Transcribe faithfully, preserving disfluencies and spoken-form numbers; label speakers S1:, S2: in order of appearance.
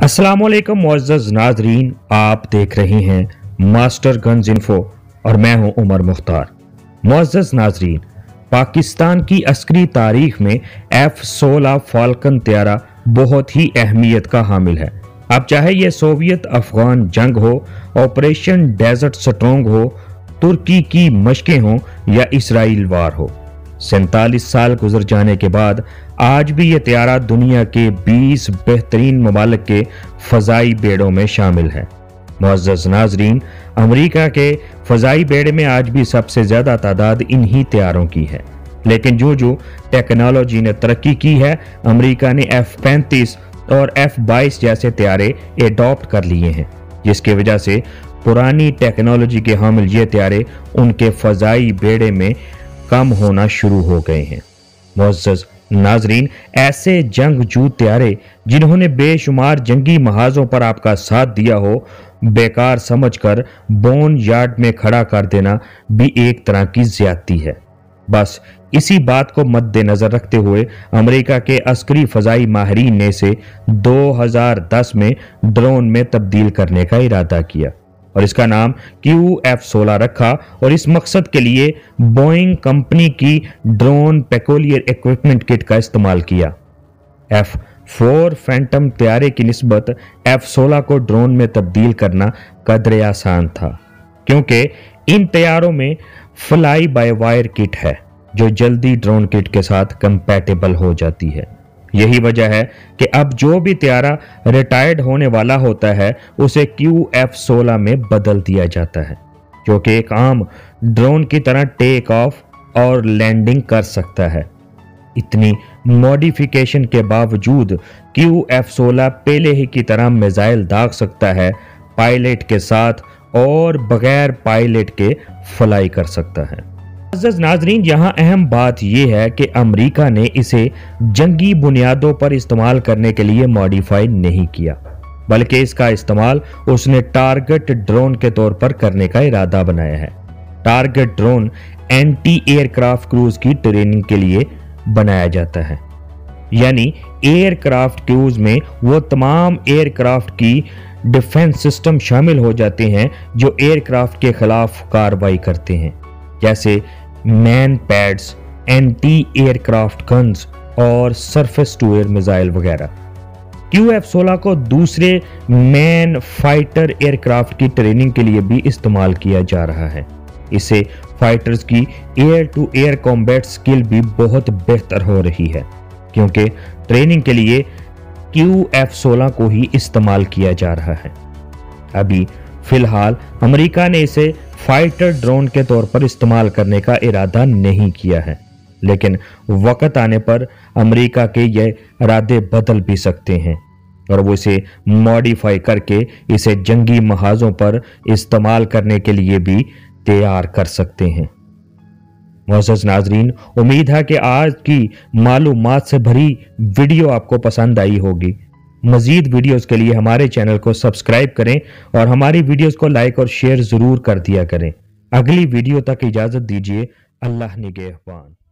S1: अस्सलामुअलैकुम मुअज़्ज़ज़ नाज़रीन, आप देख रहे हैं मास्टर गन्स इन्फो और मैं हूं उमर मुख्तार। मुअज़्ज़ज़ नाज़रीन, पाकिस्तान की अस्करी तारीख में एफ सोलह फाल्कन त्यारा बहुत ही अहमियत का हामिल है। अब चाहे यह सोवियत अफगान जंग हो, ऑपरेशन डेजर्ट स्ट्रॉन्ग हो, तुर्की की मशकें हों या इसराइल वार हो, सैंतालीस साल गुजर जाने के बाद आज भी यह त्यारा दुनिया के बीस बेहतरीन ममालिक के फजाई बेड़ों में शामिल है। मुअज़्ज़ज़ नाज़रीन, अमेरिका के फजाई बेड़े में आज भी सबसे ज्यादा तादाद इन्हीं त्यारों की है, लेकिन जो जो टेक्नोलॉजी ने तरक्की की है, अमेरिका ने एफ पैंतीस और एफ बाईस जैसे त्यारे एडॉप्ट कर लिए हैं, जिसकी वजह से पुरानी टेक्नोलॉजी के हामिल ये त्यारे उनके फजाई बेड़े में कम होना शुरू हो गए हैं। मुअज़्ज़ज़ नाज़रीन, ऐसे जंगजू त्यारे जिन्होंने बेशुमार जंगी महाजों पर आपका साथ दिया हो, बेकार समझकर बोन यार्ड में खड़ा कर देना भी एक तरह की ज्यादती है। बस इसी बात को मद्देनजर रखते हुए अमेरिका के अस्करी फजाई माहिरीन ने इसे दो हज़ार दस में ड्रोन में तब्दील करने का इरादा किया और इसका नाम क्यू एफ सोलह रखा और इस मकसद के लिए बोइंग कंपनी की ड्रोन पेकोलियर इक्विपमेंट किट का इस्तेमाल किया। एफ फोर फैंटम त्यारे की निस्बत एफ सोलह को ड्रोन में तब्दील करना कदरे आसान था, क्योंकि इन तैयारों में फ्लाई बाय वायर किट है जो जल्दी ड्रोन किट के साथ कंपैटिबल हो जाती है। यही वजह है कि अब जो भी त्यारा रिटायर्ड होने वाला होता है उसे क्यू एफ सोलह में बदल दिया जाता है, जो कि एक आम ड्रोन की तरह टेक ऑफ और लैंडिंग कर सकता है। इतनी मॉडिफिकेशन के बावजूद क्यू एफ सोलह पहले ही की तरह मिसाइल दाग सकता है, पायलट के साथ और बगैर पायलट के फ्लाई कर सकता है। मुअज़्ज़ज़ नाज़रीन, यहाँ अहम बात यह है कि अमेरिका ने इसे जंगी बुनियादों पर इस्तेमाल करने के लिए मॉडिफाई नहीं किया, बल्कि इसका इस्तेमाल उसने टारगेट ड्रोन के तौर पर करने का इरादा बनाया है। Target drone anti aircraft cruise की ट्रेनिंग के लिए बनाया जाता है, यानी एयरक्राफ्ट क्रूज में वो तमाम एयरक्राफ्ट की डिफेंस सिस्टम शामिल हो जाते हैं जो एयरक्राफ्ट के खिलाफ कार्रवाई करते हैं, जैसे man pads, anti aircraft guns और सरफेस टू एयर मिसाइल वगैरह। क्यू एफ सोलह को दूसरे मैन फाइटर एयरक्राफ्ट की ट्रेनिंग के लिए भी इस्तेमाल किया जा रहा है। इससे फाइटर्स की air to air combat skill भी बहुत बेहतर हो रही है, क्योंकि ट्रेनिंग के लिए क्यू एफ सोलह को ही इस्तेमाल किया जा रहा है। अभी फिलहाल अमेरिका ने इसे फाइटर ड्रोन के तौर पर इस्तेमाल करने का इरादा नहीं किया है, लेकिन वक्त आने पर अमेरिका के ये इरादे बदल भी सकते हैं और वो इसे मॉडिफाई करके इसे जंगी महाजों पर इस्तेमाल करने के लिए भी तैयार कर सकते हैं। मुअज़्ज़ज़ नाज़रीन, उम्मीद है कि आज की मालूमात से भरी वीडियो आपको पसंद आई होगी। मजीद वीडियोस के लिए हमारे चैनल को सब्सक्राइब करें और हमारी वीडियोस को लाइक और शेयर जरूर कर दिया करें। अगली वीडियो तक इजाजत दीजिए। अल्लाह निगहबान।